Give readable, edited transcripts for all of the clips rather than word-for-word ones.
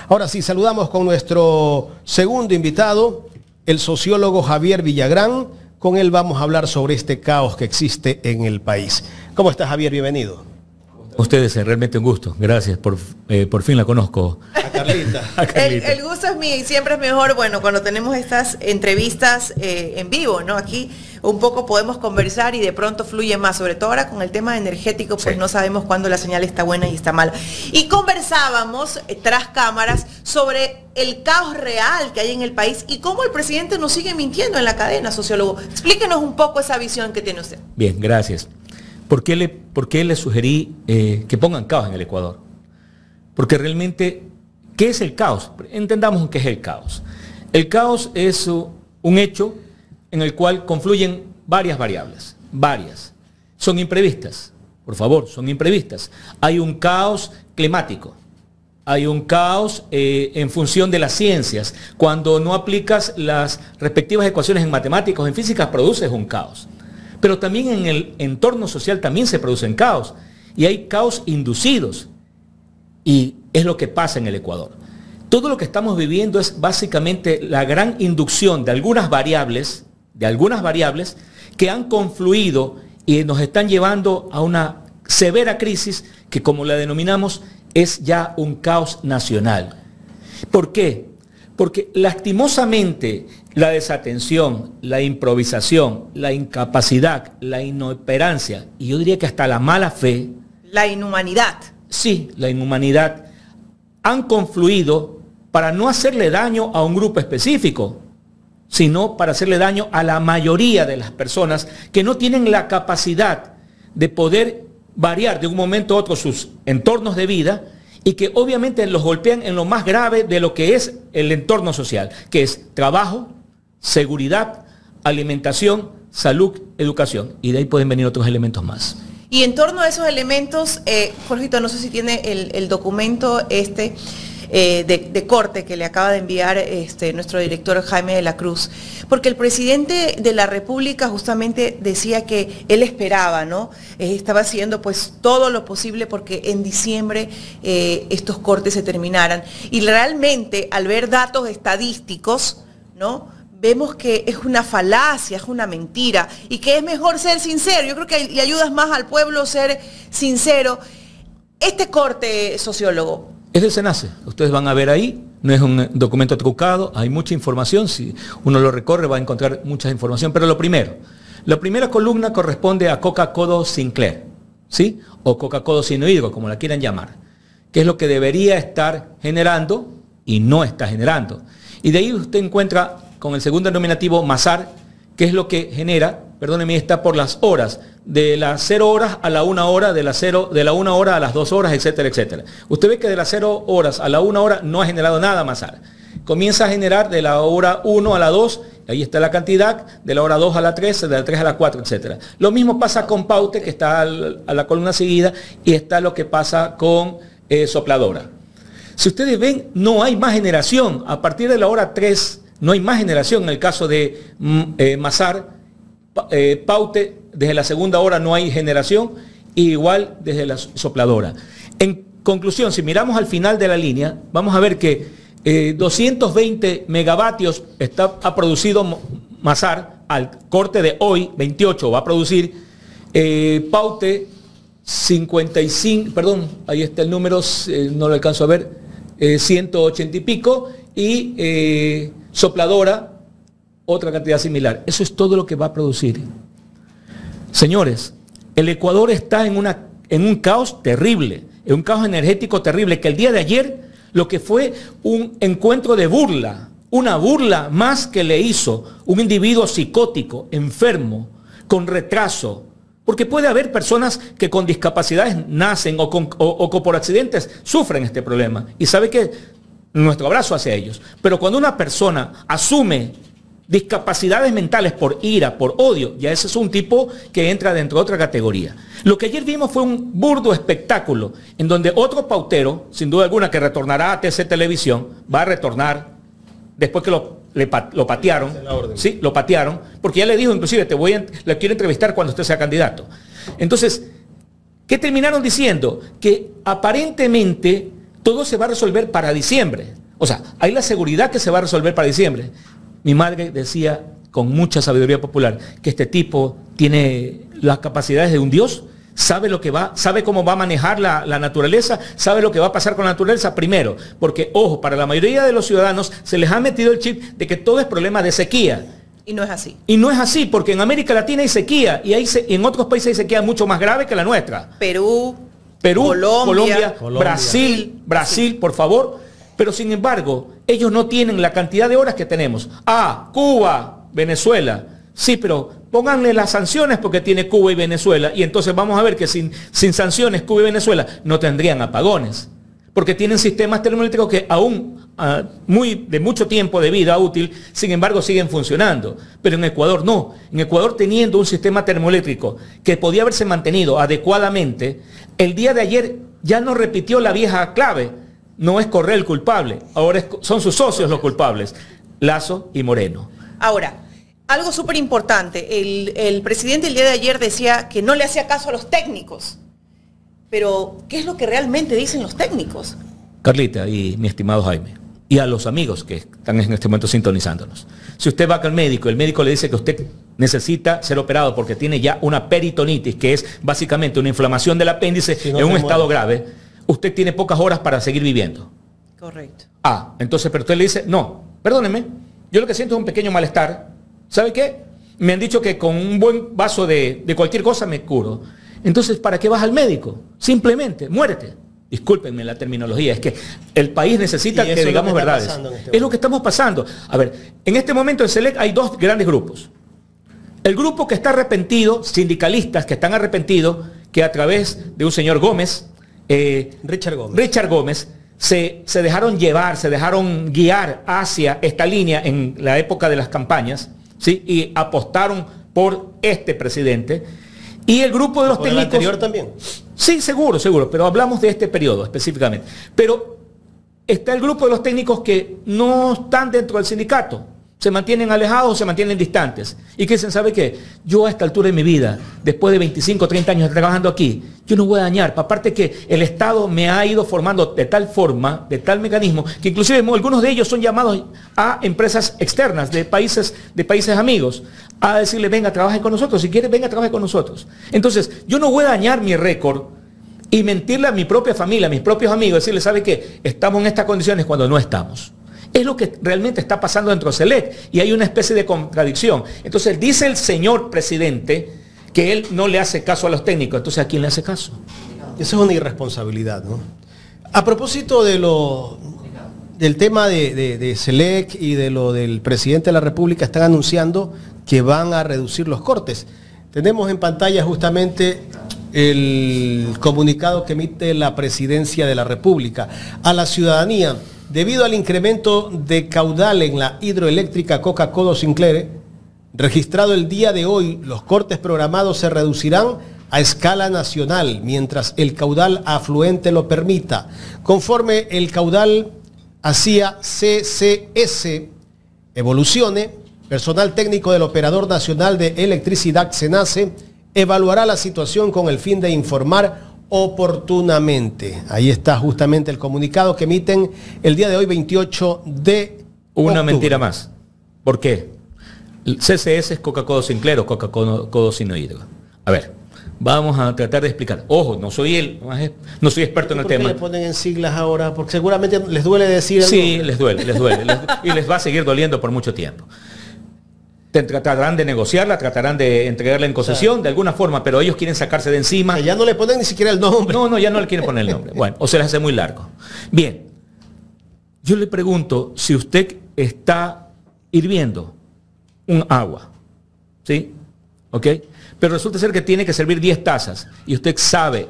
Ahora sí, saludamos con nuestro segundo invitado, el sociólogo Javier Villagrán. Con él vamos a hablar sobre este caos que existe en el país. ¿Cómo estás, Javier? Bienvenido. Ustedes, realmente un gusto. Gracias, por fin la conozco. A Carlita. A Carlita. El gusto es mío y siempre es mejor, bueno, cuando tenemos estas entrevistas en vivo, ¿no? Aquí un poco podemos conversar y de pronto fluye más, sobre todo ahora con el tema energético, pues sí, no sabemos cuándo la señal está buena y está mala. Y conversábamos tras cámaras sobre el caos real que hay en el país y cómo el presidente nos sigue mintiendo en la cadena, sociólogo. Explíquenos un poco esa visión que tiene usted. Bien, gracias. ¿Por qué le sugerí que pongan caos en el Ecuador? Porque realmente, ¿qué es el caos? Entendamos qué es el caos. El caos es un hecho en el cual confluyen varias variables, Son imprevistas, por favor, son imprevistas. Hay un caos climático, hay un caos en función de las ciencias. Cuando no aplicas las respectivas ecuaciones en matemáticas o en física, produces un caos. Pero también en el entorno social también se producen caos. Y hay caos inducidos. Y es lo que pasa en el Ecuador. Todo lo que estamos viviendo es básicamente la gran inducción de algunas variables que han confluido y nos están llevando a una severa crisis que, como la denominamos, es ya un caos nacional. ¿Por qué? Porque lastimosamente la desatención, la improvisación, la incapacidad, la inoperancia y yo diría que hasta la mala fe. La inhumanidad. Sí, la inhumanidad han confluido para no hacerle daño a un grupo específico, sino para hacerle daño a la mayoría de las personas que no tienen la capacidad de poder variar de un momento a otro sus entornos de vida y que obviamente los golpean en lo más grave de lo que es el entorno social, que es trabajo, seguridad, alimentación, salud, educación. Y de ahí pueden venir otros elementos más. Y en torno a esos elementos, Jorgito, no sé si tiene el documento de corte que le acaba de enviar nuestro director Jaime de la Cruz, porque el presidente de la República justamente decía que él esperaba, ¿no? Estaba haciendo pues todo lo posible porque en diciembre estos cortes se terminaran. Y realmente al ver datos estadísticos, ¿no?, vemos que es una falacia, es una mentira y que es mejor ser sincero. Yo creo que le ayudas más al pueblo ser sincero. Este corte, sociólogo, es del SENACE, ustedes van a ver ahí, no es un documento trucado, hay mucha información, si uno lo recorre va a encontrar mucha información, pero la primera columna corresponde a Coca-Codo Sinclair, ¿sí? O Coca-Codo Sinohidro, como la quieran llamar, que es lo que debería estar generando y no está generando. Y de ahí usted encuentra con el segundo denominativo Masar, que es lo que genera, perdóneme, está por las horas, de las 0 horas a la 1 hora, de la 1 hora a las 2 horas, etcétera, etcétera. Usted ve que de las 0 horas a la 1 hora no ha generado nada Masar. Comienza a generar de la hora 1 a la 2, ahí está la cantidad, de la hora 2 a la 3, de la 3 a la 4, etcétera. Lo mismo pasa con Paute, que está a la columna seguida, y está lo que pasa con Sopladora. Si ustedes ven, no hay más generación. A partir de la hora 3 no hay más generación. En el caso de Masar, Paute, desde la segunda hora no hay generación, y igual desde la Sopladora. En conclusión, si miramos al final de la línea, vamos a ver que 220 megavatios ha producido Masar al corte de hoy, 28, va a producir Paute 55, perdón, ahí está el número, no lo alcanzo a ver, 180 y pico, y Sopladora otra cantidad similar. Eso es todo lo que va a producir. Señores, el Ecuador está en un caos terrible, en un caos energético terrible, que el día de ayer lo que fue un encuentro de burla, una burla más que le hizo un individuo psicótico, enfermo, con retraso, porque puede haber personas que con discapacidades nacen o por accidentes sufren este problema. Y sabe que nuestro abrazo hacia ellos. Pero cuando una persona asume discapacidades mentales por ira, por odio, ya ese es un tipo que entra dentro de otra categoría. Lo que ayer vimos fue un burdo espectáculo en donde otro pautero, sin duda alguna, que retornará a TC Televisión, va a retornar después que lo patearon, sí, lo patearon, porque ya le dijo inclusive, le quiero entrevistar cuando usted sea candidato. Entonces, ¿qué terminaron diciendo? Que aparentemente todo se va a resolver para diciembre. O sea, hay la seguridad que se va a resolver para diciembre. Mi madre decía con mucha sabiduría popular que este tipo tiene las capacidades de un dios, sabe lo que va, sabe cómo va a manejar la naturaleza, sabe lo que va a pasar con la naturaleza primero, porque ojo, para la mayoría de los ciudadanos se les ha metido el chip de que todo es problema de sequía. Y no es así. Y no es así, porque en América Latina hay sequía y en otros países hay sequía mucho más grave que la nuestra. Perú, Colombia, Brasil, sí. por favor. Pero sin embargo, ellos no tienen la cantidad de horas que tenemos. Cuba, Venezuela. Sí, pero pónganle las sanciones porque tiene Cuba y Venezuela. Y entonces vamos a ver que sin sanciones Cuba y Venezuela no tendrían apagones. Porque tienen sistemas termoeléctricos que aún de mucho tiempo de vida útil, sin embargo siguen funcionando. Pero en Ecuador no. En Ecuador, teniendo un sistema termoeléctrico que podía haberse mantenido adecuadamente, el día de ayer ya no repitió la vieja clave. No es Correa el culpable, ahora son sus socios los culpables, Lasso y Moreno. Ahora, algo súper importante, el presidente el día de ayer decía que no le hacía caso a los técnicos, pero ¿qué es lo que realmente dicen los técnicos? Carlita y mi estimado Jaime, y a los amigos que están en este momento sintonizándonos. Si usted va al médico, el médico le dice que usted necesita ser operado porque tiene ya una peritonitis, que es básicamente una inflamación del apéndice en un estado grave, usted tiene pocas horas para seguir viviendo. Correcto. Entonces, pero usted le dice, no, perdóneme, yo lo que siento es un pequeño malestar. ¿Sabe qué? Me han dicho que con un buen vaso de cualquier cosa me curo. Entonces, ¿para qué vas al médico? Simplemente, muérete. Discúlpenme la terminología, es que el país necesita que digamos verdades. Es lo que estamos pasando. A ver, en este momento en SELEC hay dos grandes grupos. El grupo que está arrepentido, sindicalistas que están arrepentidos, que a través de un señor Gómez, Richard Gómez, se dejaron llevar, se dejaron guiar hacia esta línea en la época de las campañas, ¿sí? Y apostaron por este presidente. Y el grupo de los técnicos... ¿El anterior también? Sí, seguro, pero hablamos de este periodo específicamente. Pero está el grupo de los técnicos que no están dentro del sindicato. Se mantienen alejados, se mantienen distantes. Y que dicen, ¿sabe qué? Yo a esta altura de mi vida, después de 25, 30 años trabajando aquí, yo no voy a dañar. Aparte que el Estado me ha ido formando de tal forma, de tal mecanismo, que inclusive algunos de ellos son llamados a empresas externas de países amigos, a decirle, venga, trabaje con nosotros. Si quiere, venga, trabaje con nosotros. Entonces, yo no voy a dañar mi récord y mentirle a mi propia familia, a mis propios amigos, decirle, ¿sabe qué? Estamos en estas condiciones cuando no estamos. Es lo que realmente está pasando dentro de SELEC y hay una especie de contradicción. Entonces dice el señor presidente que él no le hace caso a los técnicos. Entonces, ¿a quién le hace caso? Eso es una irresponsabilidad, ¿no? A propósito del tema de SELEC y de lo del presidente de la República, están anunciando que van a reducir los cortes. Tenemos en pantalla justamente el comunicado que emite la Presidencia de la República a la ciudadanía. Debido al incremento de caudal en la hidroeléctrica Coca-Codo Sinclair, registrado el día de hoy, los cortes programados se reducirán a escala nacional, mientras el caudal afluente lo permita. Conforme el caudal hacia CCS evolucione, personal técnico del Operador Nacional de Electricidad, SENACE, evaluará la situación con el fin de informar oportunamente. Ahí está justamente el comunicado que emiten el día de hoy, 28 de Una octubre. mentira más. ¿Por qué? El CCS es Coca-Cola Sinclair o Coca-Cola Sinohidro. A ver, vamos a tratar de explicar. Ojo, no soy experto en el tema. ¿Por qué le ponen en siglas ahora? Porque seguramente les duele decir el Sí, nombre. les duele. Y les va a seguir doliendo por mucho tiempo. Tratarán de negociarla, tratarán de entregarla en concesión de alguna forma, pero ellos quieren sacarse de encima. O sea, ya no le ponen ni siquiera el nombre. No, ya no le quieren poner el nombre. Bueno, o se les hace muy largo. Bien, yo le pregunto si usted está hirviendo un agua, ¿sí? ¿Ok? Pero resulta ser que tiene que servir 10 tazas y usted sabe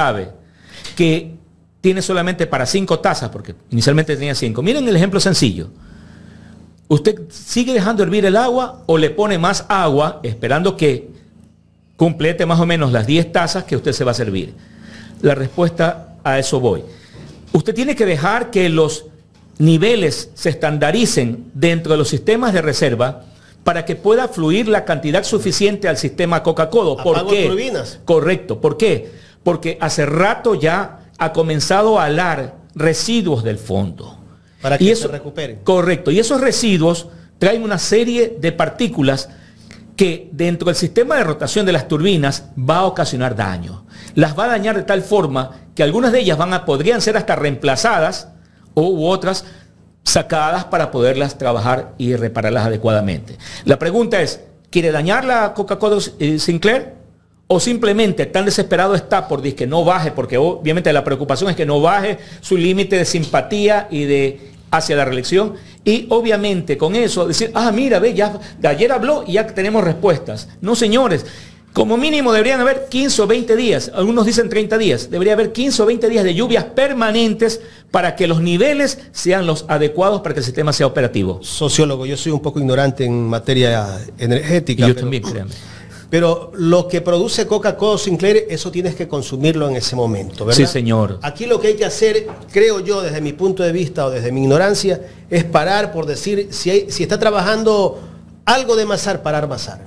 que tiene solamente para 5 tazas, porque inicialmente tenía 5. Miren el ejemplo sencillo. ¿Usted sigue dejando hervir el agua o le pone más agua esperando que complete más o menos las 10 tazas que usted se va a servir? La respuesta a eso voy. Usted tiene que dejar que los niveles se estandaricen dentro de los sistemas de reserva para que pueda fluir la cantidad suficiente al sistema Coca-Cola. ¿Por qué? Turbinas. Correcto. ¿Por qué? Porque hace rato ya ha comenzado a alar residuos del fondo. Para que se recuperen. Correcto. Y esos residuos traen una serie de partículas que dentro del sistema de rotación de las turbinas va a ocasionar daño. Las va a dañar de tal forma que algunas de ellas podrían ser hasta reemplazadas u otras sacadas para poderlas trabajar y repararlas adecuadamente. La pregunta es, ¿quiere dañar la Coca-Cola Sinclair? ¿O simplemente tan desesperado está por que no baje? Porque obviamente la preocupación es que no baje su límite de simpatía y hacia la reelección. Y obviamente con eso decir, mira, ve, ya de ayer habló y ya tenemos respuestas. No, señores. Como mínimo deberían haber 15 o 20 días, algunos dicen 30 días, debería haber 15 o 20 días de lluvias permanentes para que los niveles sean los adecuados para que el sistema sea operativo. Sociólogo, yo soy un poco ignorante en materia energética. Y yo también, créanme. Pero lo que produce Coca-Cola Sinclair, eso tienes que consumirlo en ese momento, ¿verdad? Sí, señor. Aquí lo que hay que hacer, creo yo, desde mi punto de vista o desde mi ignorancia, es parar por decir, si está trabajando algo de Masar, parar Masar.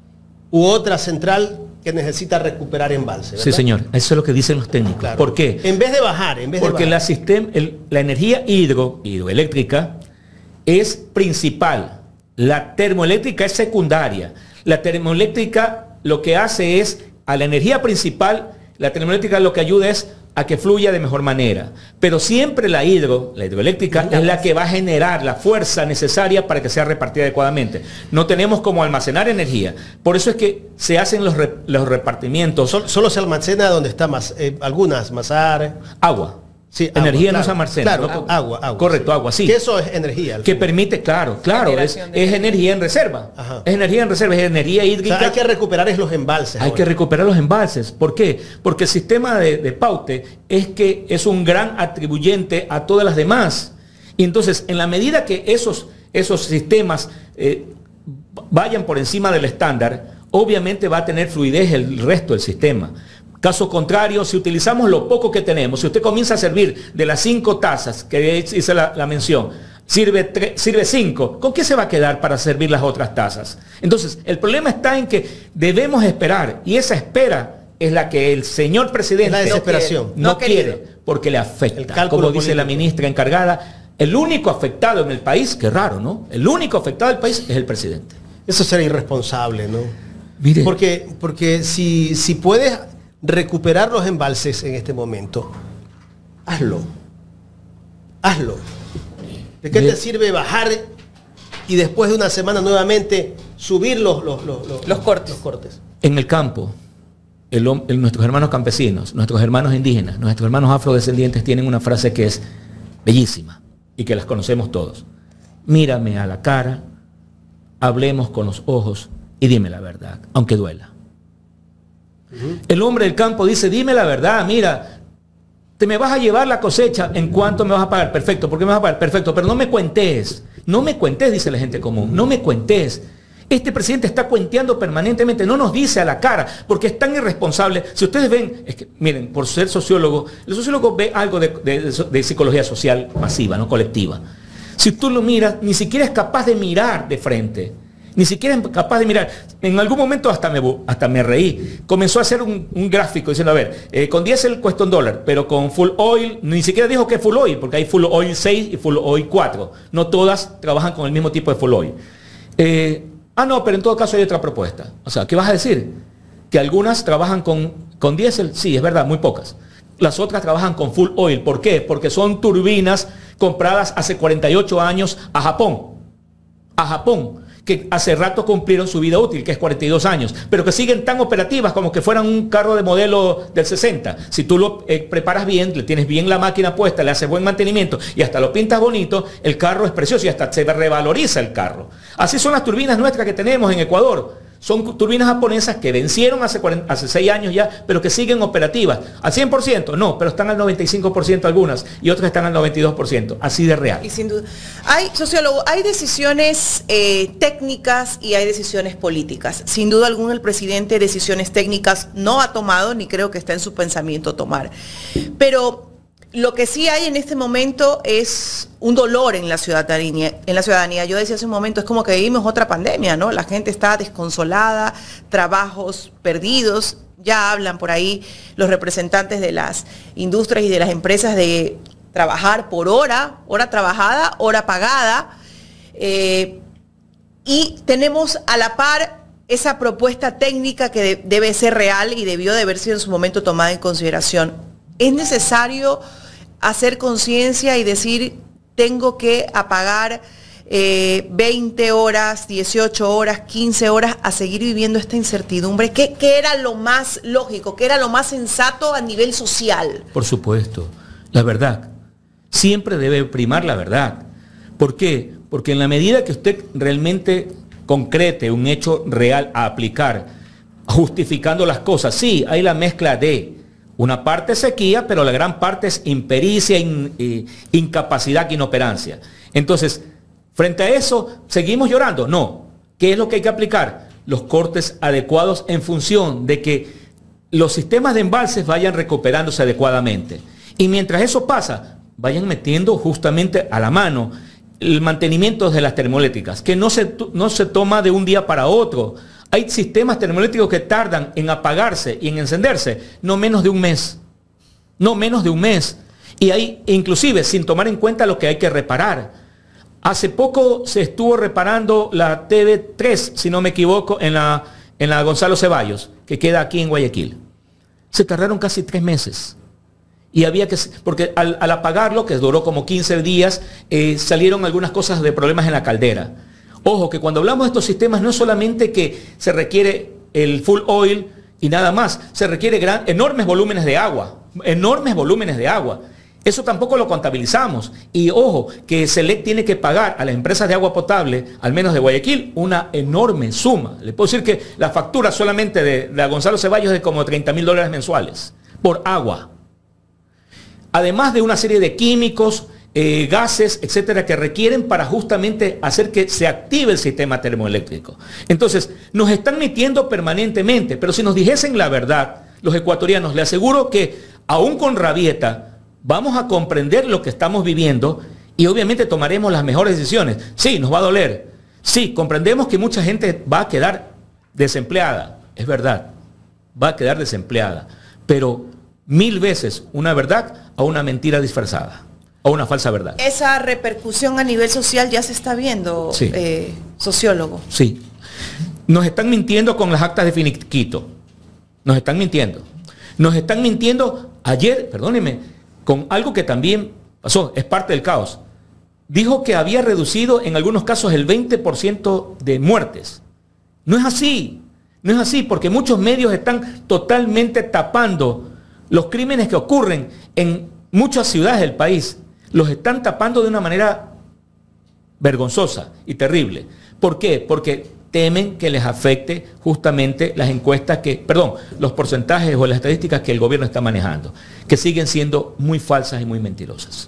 U otra central que necesita recuperar embalse, ¿verdad? Sí, señor. Eso es lo que dicen los técnicos. Claro. ¿Por qué? En vez de bajar, Porque la energía hidroeléctrica es principal. La termoeléctrica es secundaria. La termoeléctrica lo que hace es, a la energía principal, la termoeléctrica lo que ayuda es a que fluya de mejor manera. Pero siempre la hidroeléctrica es la que va a generar la fuerza necesaria para que sea repartida adecuadamente. No tenemos como almacenar energía. Por eso es que se hacen los repartimientos. Solo se almacena donde está algunas, Masar. Agua. Sí, energía agua, no se almacena. Claro, ¿no? agua. Correcto, agua, sí. Que eso es energía. Que permite, claro, es energía en reserva. Ajá. Es energía en reserva, es energía hídrica. O sea, hay que recuperar los embalses. Hay que recuperar los embalses. ¿Por qué? Porque el sistema de Paute es un gran atribuyente a todas las demás. Y entonces, en la medida que esos sistemas vayan por encima del estándar, obviamente va a tener fluidez el resto del sistema. Caso contrario, si utilizamos lo poco que tenemos, si usted comienza a servir de las 5 tazas que hice la mención, sirve 5, ¿con qué se va a quedar para servir las otras tazas? Entonces, el problema está en que debemos esperar, y esa espera es la que el señor presidente la desesperación. no quiere, porque le afecta. Como dice político. La ministra encargada, el único afectado en el país, qué raro, ¿no? El único afectado del país es el presidente. Eso será irresponsable, ¿no? Mire. Porque si puedes recuperar los embalses en este momento, hazlo. ¿De qué te sirve bajar y después de una semana nuevamente subir los cortes? En el campo, nuestros hermanos campesinos, nuestros hermanos indígenas, nuestros hermanos afrodescendientes tienen una frase que es bellísima y que las conocemos todos. Mírame a la cara, hablemos con los ojos y dime la verdad, aunque duela. El hombre del campo dice, dime la verdad, mira, te me vas a llevar la cosecha, ¿en cuánto me vas a pagar? Perfecto, ¿por qué me vas a pagar? Perfecto, pero no me cuentes, dice la gente común, no me cuentes. Este presidente está cuenteando permanentemente, no nos dice a la cara, porque es tan irresponsable. Si ustedes ven, es que, miren, por ser sociólogo, el sociólogo ve algo de psicología social masiva, no colectiva. Si tú lo miras, ni siquiera es capaz de mirar de frente. Ni siquiera es capaz de mirar. En algún momento hasta me reí. Comenzó a hacer un gráfico diciendo, a ver, con diésel cuesta $1, pero con full oil, ni siquiera dijo que es full oil, porque hay full oil 6 y full oil 4. No todas trabajan con el mismo tipo de full oil. No, pero en todo caso hay otra propuesta. O sea, ¿qué vas a decir? Que algunas trabajan con diésel, sí, es verdad, muy pocas. Las otras trabajan con full oil. ¿Por qué? Porque son turbinas compradas hace 48 años a Japón, que hace rato cumplieron su vida útil, que es 42 años, pero que siguen tan operativas como que fueran un carro de modelo del 60. Si tú lo preparas bien, le tienes bien la máquina puesta, le haces buen mantenimiento y hasta lo pintas bonito, el carro es precioso y hasta se revaloriza el carro. Así son las turbinas nuestras que tenemos en Ecuador. Son turbinas japonesas que vencieron hace 6 años ya, pero que siguen operativas. ¿Al 100%? No, pero están al 95% algunas y otras están al 92%. Así de real. Y sin duda. Sociólogo, hay decisiones técnicas y hay decisiones políticas. Sin duda alguna el presidente decisiones técnicas no ha tomado, ni creo que está en su pensamiento tomar. Pero lo que sí hay en este momento es un dolor en la ciudadanía. Yo decía hace un momento, es como que vivimos otra pandemia, ¿no? La gente está desconsolada, trabajos perdidos. Ya hablan por ahí los representantes de las industrias y de las empresas de trabajar por hora trabajada, hora pagada, y tenemos a la par esa propuesta técnica que debe ser real y debió de haber sido en su momento tomada en consideración. Es necesario hacer conciencia y decir, tengo que apagar 20 horas, 18 horas, 15 horas a seguir viviendo esta incertidumbre. ¿Qué era lo más lógico? ¿Qué era lo más sensato a nivel social? Por supuesto, la verdad. Siempre debe primar la verdad. ¿Por qué? Porque en la medida que usted realmente concrete un hecho real a aplicar, justificando las cosas, sí, hay la mezcla de una parte sequía, pero la gran parte es impericia, incapacidad, inoperancia. Entonces, frente a eso, ¿seguimos llorando? No. ¿Qué es lo que hay que aplicar? Los cortes adecuados en función de que los sistemas de embalses vayan recuperándose adecuadamente. Y mientras eso pasa, vayan metiendo justamente a la mano el mantenimiento de las termoeléctricas, que no se toma de un día para otro. Hay sistemas termoeléctricos que tardan en apagarse y en encenderse no menos de un mes. No menos de un mes. Y ahí, inclusive, sin tomar en cuenta lo que hay que reparar. Hace poco se estuvo reparando la TV3, si no me equivoco, en la Gonzalo Ceballos, que queda aquí en Guayaquil. Se tardaron casi 3 meses. Y había que, porque al apagarlo, que duró como 15 días, salieron algunas cosas de problemas en la caldera. Ojo, que cuando hablamos de estos sistemas no es solamente que se requiere el full oil y nada más, se requiere enormes volúmenes de agua, Eso tampoco lo contabilizamos. Y ojo, que SELEC tiene que pagar a las empresas de agua potable, al menos de Guayaquil, una enorme suma. Le puedo decir que la factura solamente de la Gonzalo Ceballos es de como $30.000 mensuales por agua. Además de una serie de químicos, gases, etcétera, que requieren para justamente hacer que se active el sistema termoeléctrico. Entonces, nos están mintiendo permanentemente, pero si nos dijesen la verdad, los ecuatorianos, le aseguro que, aún con rabieta, vamos a comprender lo que estamos viviendo y obviamente tomaremos las mejores decisiones. Sí, nos va a doler. Sí, comprendemos que mucha gente va a quedar desempleada. Es verdad, va a quedar desempleada. Pero 1000 veces una verdad a una mentira disfrazada, a una falsa verdad. Esa repercusión a nivel social ya se está viendo, sí. Sociólogo. Sí. Nos están mintiendo con las actas de finiquito. Nos están mintiendo. Nos están mintiendo ayer, perdónenme, con algo que también pasó, es parte del caos. Dijo que había reducido en algunos casos el 20% de muertes. No es así. No es así, porque muchos medios están totalmente tapando los crímenes que ocurren en muchas ciudades del país. Los están tapando de una manera vergonzosa y terrible. ¿Por qué? Porque temen que les afecte justamente las encuestas los porcentajes o las estadísticas que el gobierno está manejando, que siguen siendo muy falsas y muy mentirosas.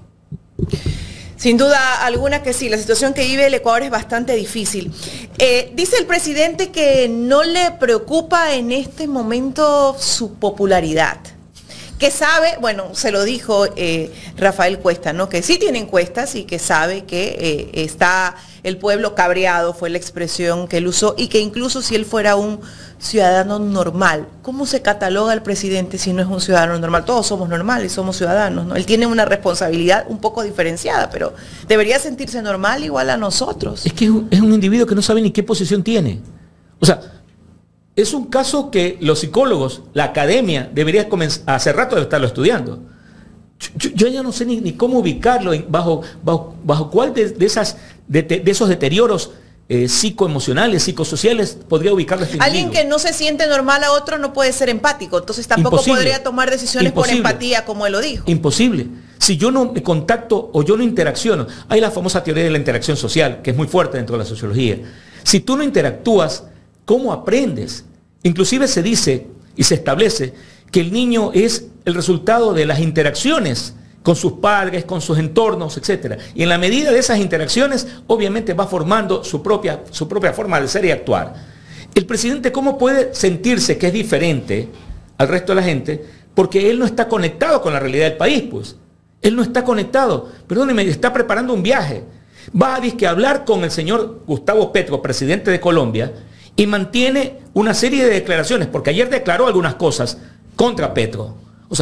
Sin duda alguna que sí, la situación que vive el Ecuador es bastante difícil. Dice el presidente que no le preocupa en este momento su popularidad. Que sabe, bueno, se lo dijo Rafael Cuesta, ¿no? Que sí tiene encuestas y que sabe que está el pueblo cabreado, fue la expresión que él usó, y que incluso si él fuera un ciudadano normal, ¿cómo se cataloga al presidente si no es un ciudadano normal? Todos somos normales, somos ciudadanos, ¿no? Él tiene una responsabilidad un poco diferenciada, pero debería sentirse normal igual a nosotros. Es que es un individuo que no sabe ni qué posición tiene. O sea, es un caso que los psicólogos, la academia, debería comenzar, hace rato de estarlo estudiando. Yo ya no sé ni cómo ubicarlo, bajo cuál de esos deterioros psicoemocionales, psicosociales podría ubicarlo este Alguien individuo. que no se siente normal a otro no puede ser empático, entonces tampoco podría tomar decisiones por empatía, como él lo dijo. Imposible. Si yo no me contacto o yo no interacciono, hay la famosa teoría de la interacción social, que es muy fuerte dentro de la sociología. Si tú no interactúas, ¿cómo aprendes? Inclusive se dice y se establece que el niño es el resultado de las interacciones con sus padres, con sus entornos, etc. Y en la medida de esas interacciones, obviamente va formando su propia forma de ser y actuar. El presidente, ¿cómo puede sentirse que es diferente al resto de la gente? Porque él no está conectado con la realidad del país, pues. Él no está conectado. Perdóneme, está preparando un viaje. Va a hablar con el señor Gustavo Petro, presidente de Colombia, y mantiene una serie de declaraciones, porque ayer declaró algunas cosas contra Petro. O sea,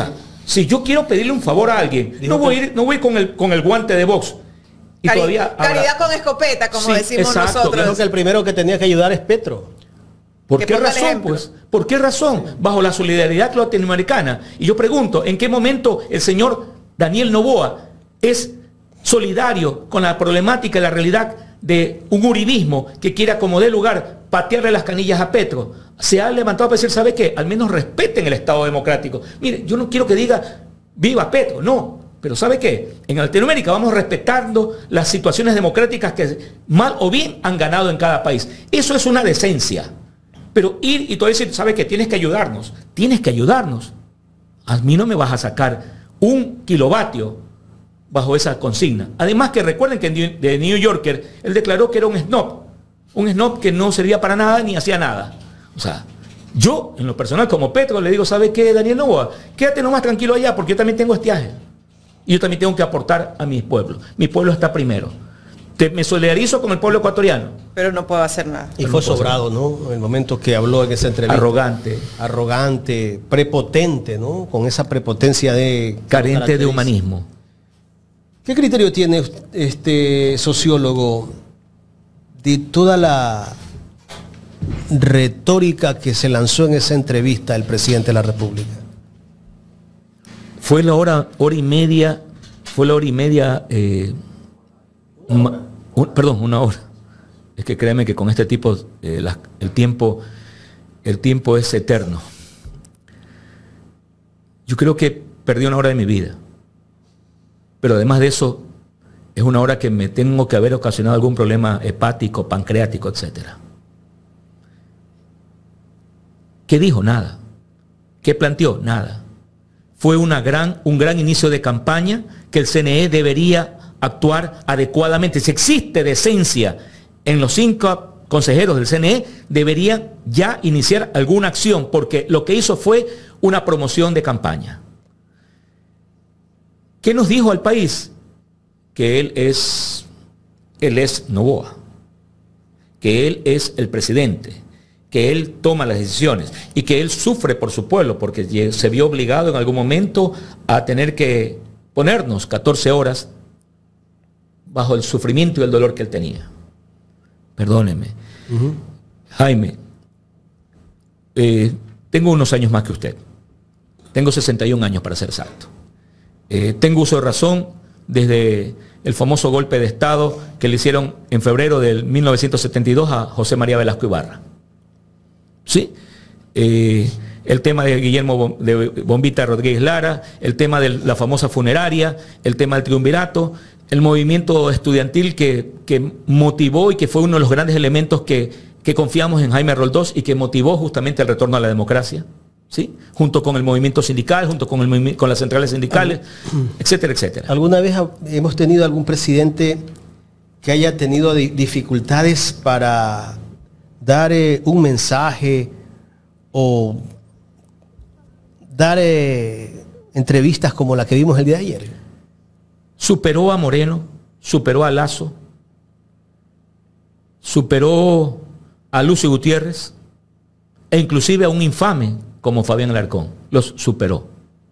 Si yo quiero pedirle un favor a alguien, no voy con el guante de box. Y caridad con escopeta, como decimos nosotros. Creo que el primero que tenía que ayudar es Petro. ¿Por qué razón, pues? ¿Por qué razón? Bajo la solidaridad latinoamericana. Y yo pregunto, ¿en qué momento el señor Daniel Noboa es solidario con la problemática y la realidad de un uribismo que quiera, como dé lugar, patearle las canillas a Petro? Se ha levantado para decir, ¿sabe qué? Al menos respeten el Estado democrático. Mire, yo no quiero que diga, viva Petro, no. Pero ¿sabe qué? En Latinoamérica vamos respetando las situaciones democráticas que mal o bien han ganado en cada país. Eso es una decencia. Pero ir y todo decir, ¿sabe qué? Tienes que ayudarnos. Tienes que ayudarnos. A mí no me vas a sacar un kilovatio bajo esa consigna. Además que recuerden que de New Yorker, él declaró que era un snob que no servía para nada ni hacía nada. O sea, yo, en lo personal, como Petro, le digo, ¿sabe qué, Daniel Noboa? Quédate nomás tranquilo allá, porque yo también tengo estiaje. Y yo también tengo que aportar a mi pueblo. Mi pueblo está primero. Me solidarizo con el pueblo ecuatoriano. Pero no puedo hacer nada. Y fue sobrado, ¿no? En el momento que habló en esa entrevista. Arrogante, prepotente, ¿no? Con esa prepotencia de... Carente de humanismo. ¿Qué criterio tiene este sociólogo de toda la retórica que se lanzó en esa entrevista el presidente de la República? Fue la hora y media, perdón, una hora. Es que créeme que con este tipo, el tiempo es eterno. Yo creo que perdí una hora de mi vida. Pero además de eso, es una hora que me tengo que haber ocasionado algún problema hepático, pancreático, etc. ¿Qué dijo? Nada. ¿Qué planteó? Nada. Fue un gran inicio de campaña que el CNE debería actuar adecuadamente. Si existe decencia en los 5 consejeros del CNE, deberían ya iniciar alguna acción, porque lo que hizo fue una promoción de campaña. ¿Qué nos dijo al país? Que él es Noboa, que él es el presidente, que él toma las decisiones y que él sufre por su pueblo, porque se vio obligado en algún momento a tener que ponernos 14 horas bajo el sufrimiento y el dolor que él tenía. Perdóneme. Jaime, tengo unos años más que usted. Tengo 61 años para ser exacto. Tengo uso de razón desde el famoso golpe de Estado que le hicieron en febrero del 1972 a José María Velasco Ibarra. ¿Sí? El tema de Guillermo de Bombita Rodríguez Lara, el tema de la famosa funeraria, el tema del triunvirato, el movimiento estudiantil que motivó y que fue uno de los grandes elementos que confiamos en Jaime Roldós y que motivó justamente el retorno a la democracia, ¿sí? Junto con el movimiento sindical, junto con las centrales sindicales, etcétera, etcétera. ¿Alguna vez hemos tenido algún presidente que haya tenido dificultades para dar un mensaje o dar entrevistas como la que vimos el día de ayer? Superó a Moreno, superó a Lasso, superó a Lucio Gutiérrez e inclusive a un infame como Fabián Alarcón. Los superó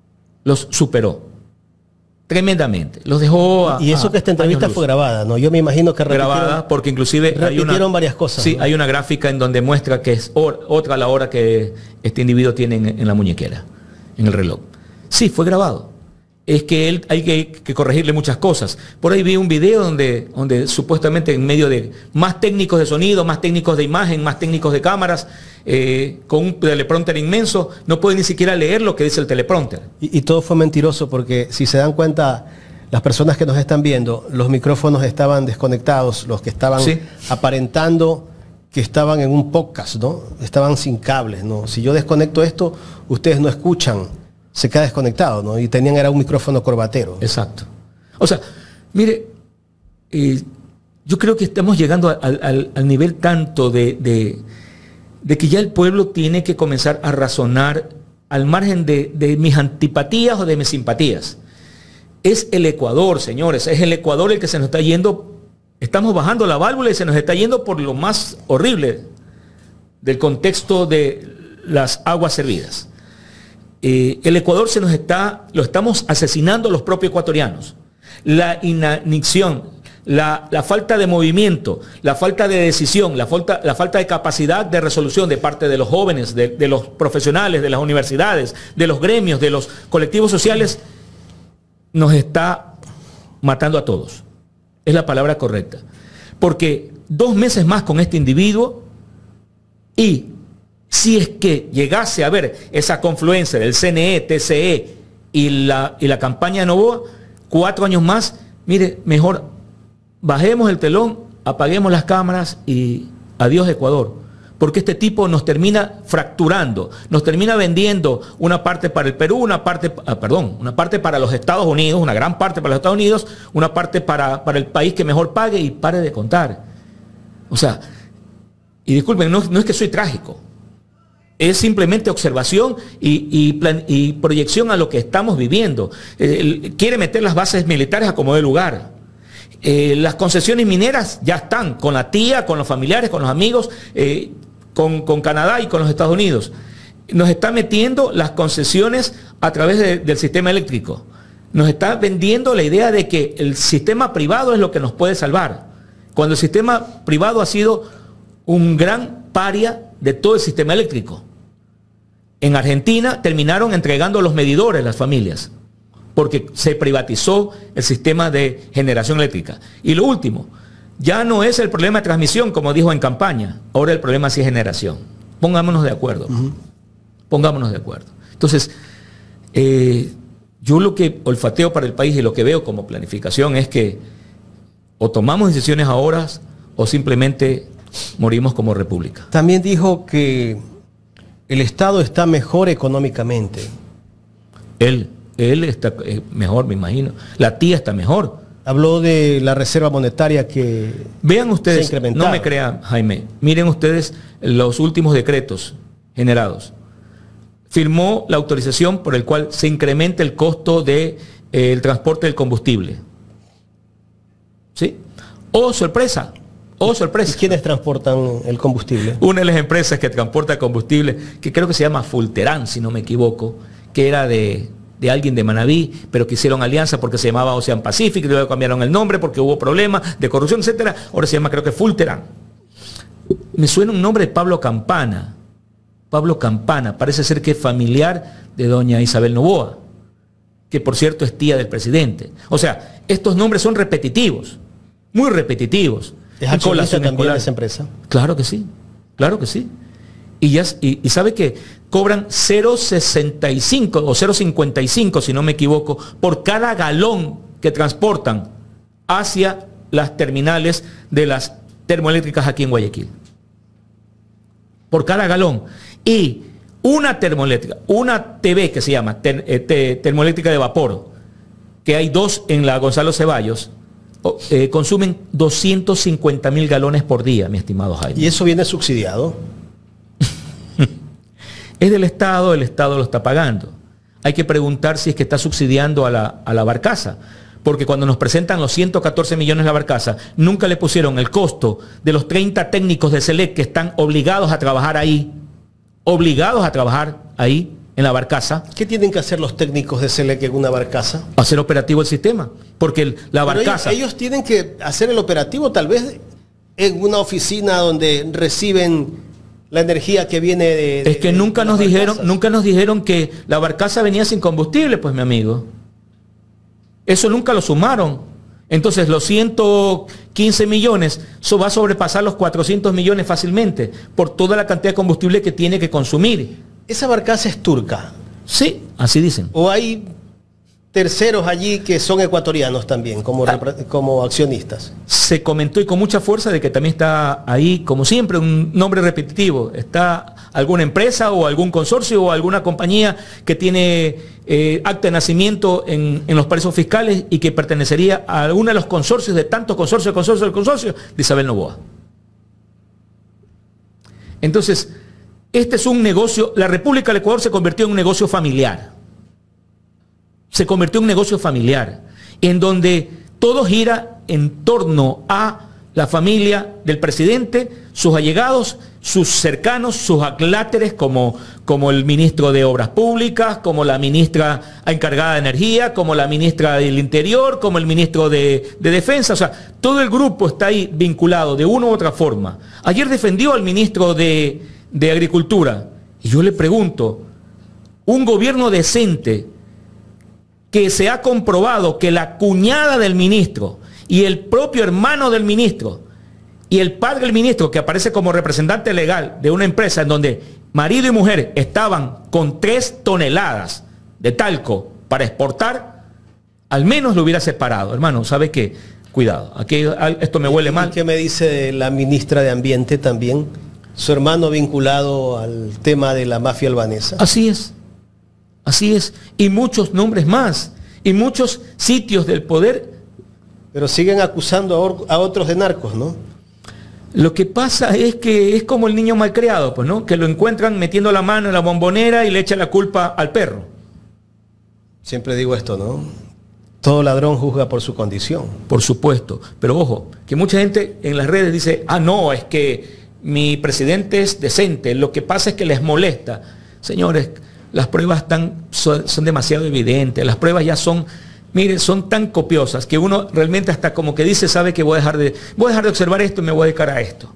tremendamente. Los dejó y eso que esta entrevista fue grabada, ¿no? Yo me imagino que grabada, porque inclusive repitieron varias cosas. Sí, ¿no? Hay una gráfica en donde muestra que es otra la hora que este individuo tiene en la muñequera, en el reloj. Sí, fue grabado. Es que hay que corregirle muchas cosas. Por ahí vi un video donde supuestamente en medio de más técnicos de sonido, más técnicos de imagen, más técnicos de cámaras, con un teleprompter inmenso, no puede ni siquiera leer lo que dice el teleprompter. Y todo fue mentiroso, porque si se dan cuenta, las personas que nos están viendo, los micrófonos estaban desconectados, los que estaban aparentando que estaban en un podcast, ¿no? Estaban sin cables, ¿no? Si yo desconecto esto, ustedes no escuchan, se queda desconectado, ¿no? Y era un micrófono corbatero. Exacto. O sea, mire, yo creo que estamos llegando al nivel tanto de que ya el pueblo tiene que comenzar a razonar al margen de mis antipatías o de mis simpatías. Es el Ecuador, señores, es el Ecuador el que se nos está yendo. Estamos bajando la válvula y se nos está yendo por lo más horrible del contexto de las aguas servidas. el Ecuador lo estamos asesinando los propios ecuatorianos. La inanición, la falta de movimiento, la falta de decisión, la falta de capacidad de resolución de parte de los jóvenes, de los profesionales, de las universidades, de los gremios, de los colectivos sociales, nos está matando a todos. Es la palabra correcta. Porque 2 meses más con este individuo, y si es que llegase a haber esa confluencia del CNE, TCE y la campaña de Noboa, 4 años más, mire, mejor bajemos el telón, apaguemos las cámaras y adiós Ecuador. Porque este tipo nos termina fracturando, nos termina vendiendo una parte para el Perú, una parte para los Estados Unidos, una gran parte para los Estados Unidos, una parte para el país que mejor pague, y pare de contar. O sea, y disculpen, no es que soy trágico, es simplemente observación y proyección a lo que estamos viviendo. Quiere meter las bases militares a como dé lugar. Las concesiones mineras ya están con la tía, con los familiares, con los amigos, con Canadá y con los Estados Unidos. Nos está metiendo las concesiones a través del sistema eléctrico. Nos está vendiendo la idea de que el sistema privado es lo que nos puede salvar, cuando el sistema privado ha sido un gran paria de todo el sistema eléctrico. En Argentina terminaron entregando los medidores a las familias, porque se privatizó el sistema de generación eléctrica. Y lo último, ya no es el problema de transmisión, como dijo en campaña, ahora el problema sí es generación. Pongámonos de acuerdo. Pongámonos de acuerdo. Entonces, yo lo que olfateo para el país y lo que veo como planificación es que o tomamos decisiones ahora o simplemente morimos como república. También dijo que el Estado está mejor económicamente. Él está mejor, me imagino. La tía está mejor. Habló de la reserva monetaria que vean ustedes, se ha incrementado. No me crean, Jaime. Miren ustedes los últimos decretos generados. Firmó la autorización por el cual se incrementa el costo del transporte del combustible. ¿Sí? ¡Oh, sorpresa! ¡Oh, sorpresa! ¿Y quiénes transportan el combustible? Una de las empresas que transporta combustible, que creo que se llama Fulterán, si no me equivoco, que era de alguien de Manabí, pero que hicieron alianza porque se llamaba Ocean Pacific, y luego cambiaron el nombre porque hubo problemas de corrupción, etcétera. Ahora se llama, creo que Fulterán. Me suena un nombre de Pablo Campana. Pablo Campana, parece ser que es familiar de doña Isabel Noboa, que por cierto es tía del presidente. O sea, estos nombres son repetitivos, muy repetitivos. ¿Es accionista también de esa empresa? Claro que sí, claro que sí. Y sabe que cobran 0.65 o 0.55, si no me equivoco, por cada galón que transportan hacia las terminales de las termoeléctricas aquí en Guayaquil. Por cada galón. Y una termoeléctrica, una TV que se llama termoeléctrica de vapor, que hay 2 en la Gonzalo Ceballos, consumen 250.000 galones por día, mi estimado Jaime. ¿Y eso viene subsidiado? Es del Estado, el Estado lo está pagando. Hay que preguntar si es que está subsidiando a la barcaza, porque cuando nos presentan los 114 millones de la barcaza, nunca le pusieron el costo de los 30 técnicos de SELEC que están obligados a trabajar ahí en la barcaza. ¿Qué tienen que hacer los técnicos de SELEC en una barcaza? Hacer operativo el sistema, porque la barcaza... Ellos tienen que hacer el operativo tal vez en una oficina donde reciben la energía que viene de... Es que nunca nos dijeron que la barcaza venía sin combustible, pues mi amigo. Eso nunca lo sumaron. Entonces los 115 millones, eso va a sobrepasar los 400 millones fácilmente, por toda la cantidad de combustible que tiene que consumir. ¿Esa barcaza es turca? Sí, así dicen. ¿O hay terceros allí que son ecuatorianos también, como accionistas? Se comentó y con mucha fuerza de que también está ahí, como siempre, un nombre repetitivo. Está alguna empresa o algún consorcio o alguna compañía que tiene acta de nacimiento en los paraísos fiscales y que pertenecería a alguno de los consorcios, de tantos consorcios de Isabel Noboa. Entonces, este es un negocio, la República del Ecuador se convirtió en un negocio familiar. Se convirtió en un negocio familiar, en donde todo gira en torno a la familia del presidente, sus allegados, sus cercanos, sus acláteres, como el ministro de Obras Públicas, como la ministra encargada de Energía, como la ministra del Interior, como el ministro de Defensa. O sea, todo el grupo está ahí vinculado de una u otra forma. Ayer defendió al ministro de Agricultura. Y yo le pregunto, un gobierno decente que se ha comprobado que la cuñada del ministro y el propio hermano del ministro y el padre del ministro, que aparece como representante legal de una empresa en donde marido y mujer estaban con 3 toneladas de talco para exportar, al menos lo hubiera separado. Hermano, ¿sabe qué? Cuidado, aquí esto me huele mal. ¿Qué me dice la ministra de Ambiente también? Su hermano vinculado al tema de la mafia albanesa. Así es. Así es, y muchos nombres más, y muchos sitios del poder. Pero siguen acusando a otros de narcos, ¿no? Lo que pasa es que es como el niño malcriado, pues, ¿no? Que lo encuentran metiendo la mano en la bombonera y le echa la culpa al perro. Siempre digo esto, ¿no? Todo ladrón juzga por su condición. Por supuesto, pero ojo, que mucha gente en las redes dice, no, es que mi presidente es decente, lo que pasa es que les molesta. Señores, las pruebas son demasiado evidentes, las pruebas ya son, mire, son tan copiosas que uno realmente hasta como que dice, sabe que voy a dejar de observar esto y me voy a dedicar a esto.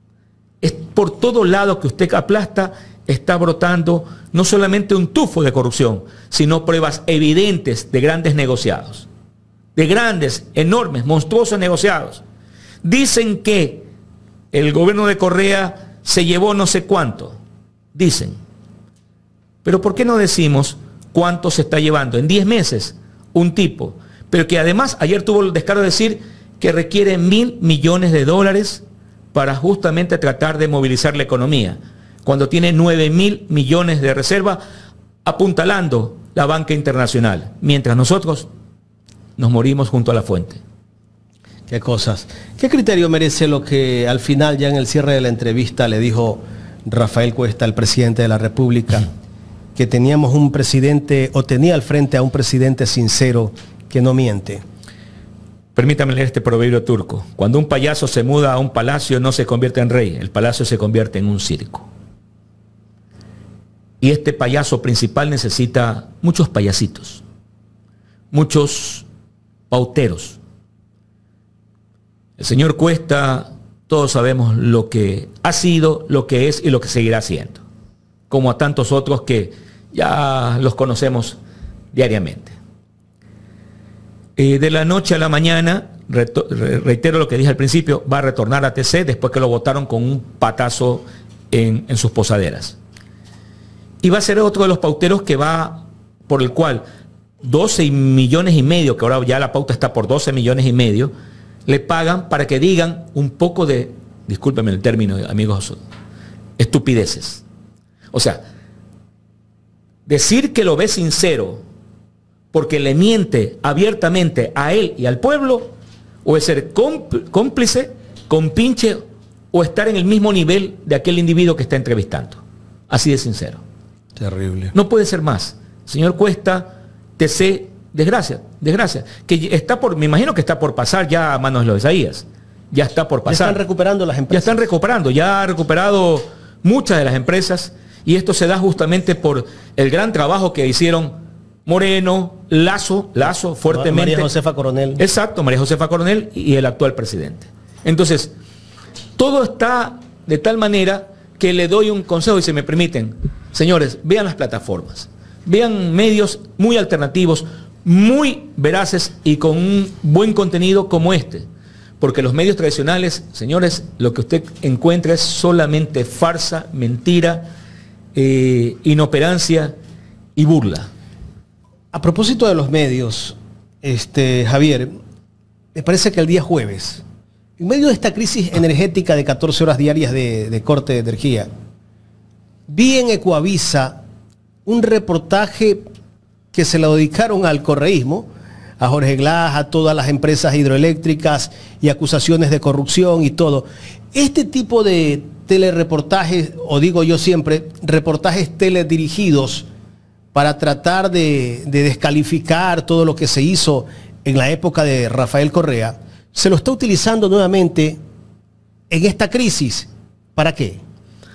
Es por todo lado que usted aplasta, está brotando no solamente un tufo de corrupción, sino pruebas evidentes de grandes negociados, de grandes, enormes, monstruosos negociados. Dicen que el gobierno de Correa se llevó no sé cuánto, dicen. Pero ¿por qué no decimos cuánto se está llevando? En 10 meses, un tipo. Pero que además ayer tuvo el descaro de decir que requiere $1.000 millones para justamente tratar de movilizar la economía, cuando tiene 9.000 millones de reserva apuntalando la banca internacional, mientras nosotros nos morimos junto a la fuente. Qué cosas. ¿Qué criterio merece lo que al final, ya en el cierre de la entrevista, le dijo Rafael Cuesta, el presidente de la República? Que teníamos un presidente, o tenía al frente a un presidente sincero que no miente. Permítame leer este proverbio turco. Cuando un payaso se muda a un palacio, no se convierte en rey, el palacio se convierte en un circo. Y este payaso principal necesita muchos payasitos, muchos pauteros. El señor Cuesta, todos sabemos lo que ha sido, lo que es y lo que seguirá siendo, como a tantos otros que ya los conocemos diariamente. De la noche a la mañana, reitero lo que dije al principio, va a retornar a TC después que lo botaron con un patazo en sus posaderas. Y va a ser otro de los pauteros que va, por el cual 12 millones y medio, que ahora ya la pauta está por 12 millones y medio, le pagan para que digan un poco de, discúlpenme el término, amigos, estupideces. O sea, decir que lo ve sincero porque le miente abiertamente a él y al pueblo, o es ser cómplice, compinche, o estar en el mismo nivel de aquel individuo que está entrevistando. Así de sincero. Terrible. No puede ser más. Señor Cuesta, TC, desgracia, que está por, me imagino que está por pasar ya a manos de los Isaías. Ya está por pasar. Ya están recuperando las empresas. Ya ha recuperado muchas de las empresas, y esto se da justamente por el gran trabajo que hicieron Moreno, Lazo fuertemente. María Josefa Coronel. Exacto, María Josefa Coronel y el actual presidente. Entonces, todo está de tal manera que le doy un consejo, y si me permiten, señores, vean las plataformas, vean medios muy alternativos, muy veraces y con un buen contenido como este. Porque los medios tradicionales, señores, lo que usted encuentra es solamente farsa, mentira, inoperancia y burla. A propósito de los medios, Javier, me parece que el día jueves, en medio de esta crisis energética de 14 horas diarias de corte de energía, vi en Ecoavisa un reportaje que se lo dedicaron al correísmo, a Jorge Glass, a todas las empresas hidroeléctricas y acusaciones de corrupción y todo. Este tipo de telereportajes, o digo yo siempre, reportajes teledirigidos para tratar de descalificar todo lo que se hizo en la época de Rafael Correa, se lo está utilizando nuevamente en esta crisis. ¿Para qué?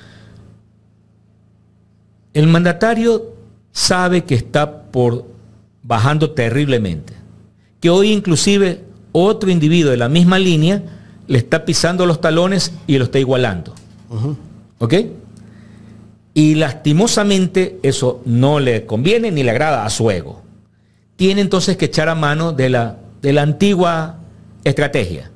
el mandatario sabe que está bajando terriblemente, que hoy inclusive otro individuo de la misma línea le está pisando los talones y lo está igualando. ¿Ok? Y lastimosamente eso no le conviene ni le agrada a su ego. Tiene entonces que echar a mano de la antigua estrategia.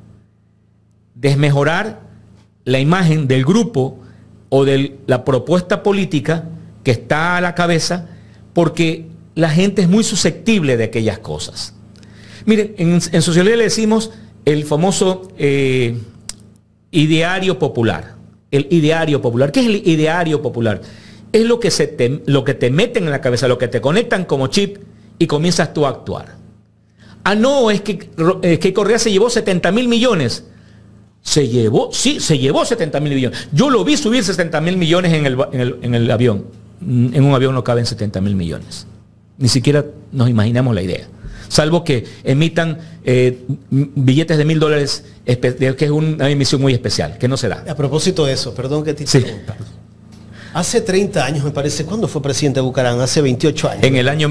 Desmejorar la imagen del grupo o de la propuesta política que está a la cabeza, porque la gente es muy susceptible de aquellas cosas. Miren, en sociología le decimos el famoso ideario popular. El ideario popular. ¿Qué es el ideario popular? Es lo que te meten en la cabeza, lo que te conectan como chip y comienzas tú a actuar. Ah, no, es que Correa se llevó 70.000 millones. Se llevó 70.000 millones. Yo lo vi subir 70.000 millones en el avión. En un avión no caben 70.000 millones. Ni siquiera nos imaginamos la idea. Salvo que emitan billetes de $1.000, que es una emisión muy especial, que no se da. A propósito de eso, perdón que te interrumpa. Sí. Hace 30 años, me parece, ¿cuándo fue presidente de Bucaram? Hace 28 años. En el año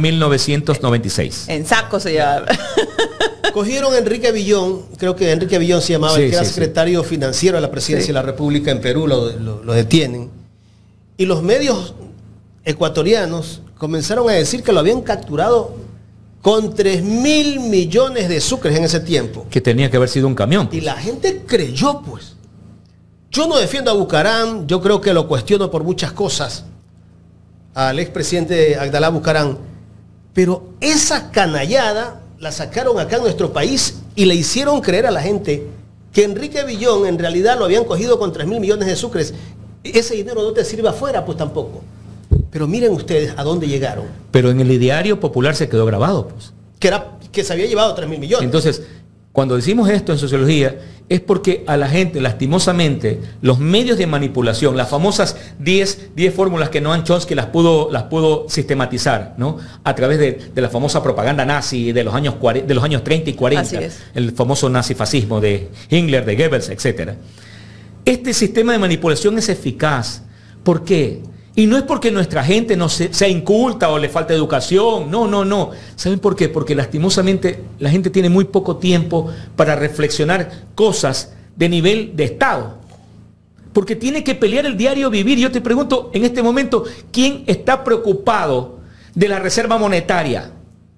1996. En saco se llama. Cogieron a Enrique Villón, creo que Enrique Villón se llamaba, que era secretario financiero de la presidencia de la República en Perú, lo detienen. Y los medios ecuatorianos comenzaron a decir que lo habían capturado con 3.000 millones de sucres en ese tiempo. Que tenía que haber sido un camión. Pues. Y la gente creyó, pues. Yo no defiendo a Bucaram, yo creo que lo cuestiono por muchas cosas, al expresidente Abdalá Bucaram, pero esa canallada la sacaron acá en nuestro país y le hicieron creer a la gente que Enrique Villón en realidad lo habían cogido con 3.000 millones de sucres. Ese dinero no te sirve afuera, pues tampoco. Pero miren ustedes a dónde llegaron. Pero en el ideario popular se quedó grabado, pues. Que se había llevado 3.000 millones. Entonces, cuando decimos esto en sociología, es porque a la gente, lastimosamente, los medios de manipulación, las famosas 10 fórmulas que Noam Chomsky las pudo sistematizar, ¿no? A través de la famosa propaganda nazi de los años 30 y 40, el famoso nazifascismo de Himmler, de Goebbels, etc. Este sistema de manipulación es eficaz. ¿Por qué? Y no es porque nuestra gente no sea inculta o le falta educación, no. ¿Saben por qué? Porque lastimosamente la gente tiene muy poco tiempo para reflexionar cosas de nivel de Estado. Porque tiene que pelear el diario vivir. Yo te pregunto en este momento, ¿quién está preocupado de la reserva monetaria?